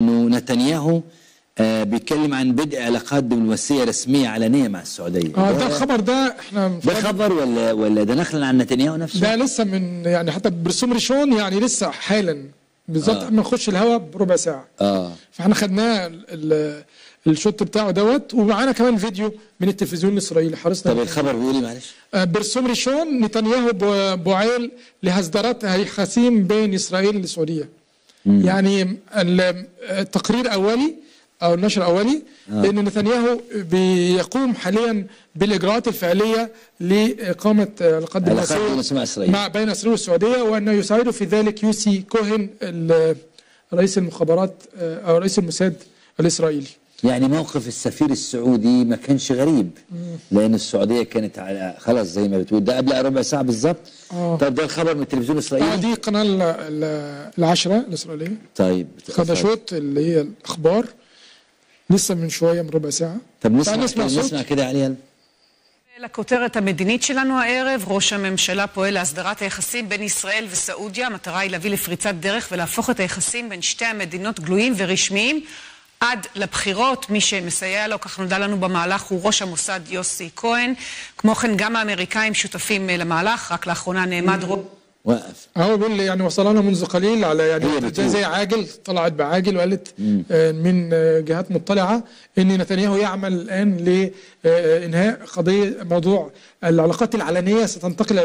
انه نتنياهو بيتكلم عن بدء علاقات دبلوماسيه رسميه علنيه مع السعوديه. ده خبر، ده احنا ده خبر ولا ده نقلا عن نتنياهو نفسه؟ ده لسه من يعني حتى برسوم ريشون، يعني لسه حالا بالظبط قبل ما نخش الهواء بربع ساعه. فاحنا خدناه الشوت بتاعه دوت، ومعانا كمان فيديو من التلفزيون الاسرائيلي حرصنا. طب الخبر بيقول ايه معلش؟ برسوم ريشون نتنياهو بوعيل لهزدرات هيحاسيم بين اسرائيل والسعوديه. يعني التقرير الاولي او النشر الاولي بان نتنياهو بيقوم حاليا بالاجراءات الفعليه لاقامه علاقات دبلوماسيه مع بين اسرائيل والسعوديه، وانه يساعده في ذلك يوسي كوهن رئيس المخابرات او رئيس الموساد الاسرائيلي. يعني موقف السفير السعودي ما كانش غريب، لان السعوديه كانت على خلاص زي ما بتقول، ده قبل ربع ساعه بالظبط. طب ده الخبر من التلفزيون الاسرائيلي؟ دي قناه العشرة الاسرائيليه. طيب خدشوت اللي هي الاخبار לסה من شويه من רבע שעה. طب נשמע כדי עליאל. לכותרת המדינית שלנו הערב, ראש הממשלה פועל להסדרת היחסים בין ישראל וסעודיה. המטרה היא להביא לפריצת דרך ולהפוך את היחסים בין שתי המדינות גלויים ורשמיים עד לבחירות. מי שמסייע לו, כך נודע לנו במהלך, הוא ראש המוסד יוסי כהן. כמו כן גם האמריקאים שותפים למהלך, רק לאחרונה נעמד واقف. هو بيقول لي يعني وصلنا منذ قليل على يعني زي عاجل، طلعت بعاجل وقالت من جهات مطلعة ان نتنياهو يعمل الان لانهاء قضية موضوع العلاقات العلنية. ستنتقل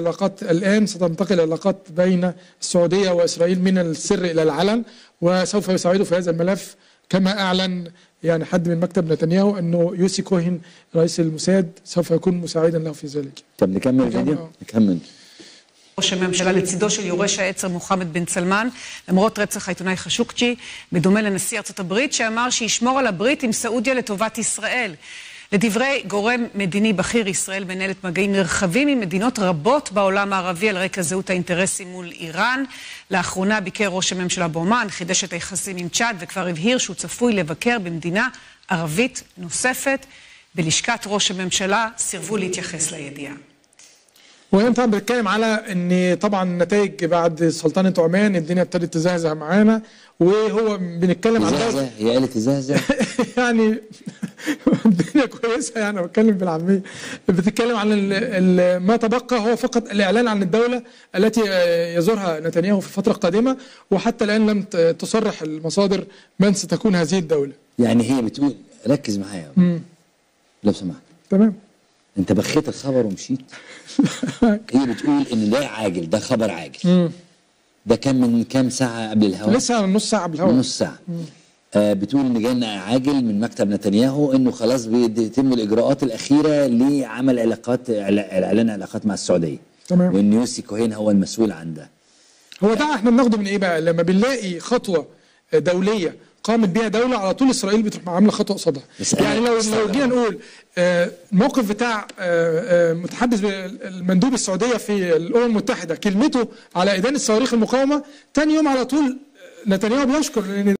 العلاقات بين السعودية واسرائيل من السر الى العلن، وسوف يساعده في هذا الملف كما اعلن يعني حد من مكتب نتنياهو انه يوسي كوهن رئيس الموساد سوف يكون مساعدا له في ذلك. طب نكمل الفيديو؟ نكمل. ראש הממשלה לצידו של יורש העצר מוחמד בן סלמן, למרות רצח העיתונאי חשוקצ'י, בדומה לנשיא ארצות הברית שאמר שישמור על הברית עם סעודיה לטובת ישראל. לדברי גורם מדיני בכיר, ישראל מנהלת מגעים נרחבים עם מדינות רבות בעולם הערבי על רקע זהות האינטרסים מול איראן. לאחרונה ביקר ראש הממשלה באומן, חידש את היחסים עם צ'אד וכבר הבהיר שהוא צפוי לבקר במדינה ערבית נוספת. בלשכת ראש הממשלה סירבו להתייחס לידיעה. وهنا طبعا بنتكلم على ان طبعا نتائج بعد سلطنه عمان الدنيا ابتدت تزهزه معانا، وهو بنتكلم عن هي قالت تزهزه يعني الدنيا كويسه، يعني بتكلم بالعاميه. بتتكلم عن ما تبقى هو فقط الاعلان عن الدوله التي يزورها نتنياهو في الفتره القادمه، وحتى الان لم تصرح المصادر من ستكون هذه الدوله. يعني هي بتقول ركز معايا لو سمحت. تمام. انت بخيت الخبر ومشيت. هي بتقول ان ده عاجل، ده خبر عاجل. ده كان من كام ساعه قبل الهواء؟ لسه نص ساعه قبل الهواء. نص ساعه. بتقول ان جاينا عاجل من مكتب نتنياهو انه خلاص بيتم الاجراءات الاخيره لعمل اعلان علاقات مع السعوديه. تمام. وان يوسي كوهين هو المسؤول عن ده. هو ده احنا بناخده من ايه بقى؟ لما بنلاقي خطوه دوليه قامت بيها دولة على طول إسرائيل بتروح عاملة خطوة قصادها. يعني لو جينا نقول الموقف بتاع متحدث المندوب السعودية في الأمم المتحدة كلمته على إدانة صواريخ المقاومة، تاني يوم على طول نتنياهو بيشكر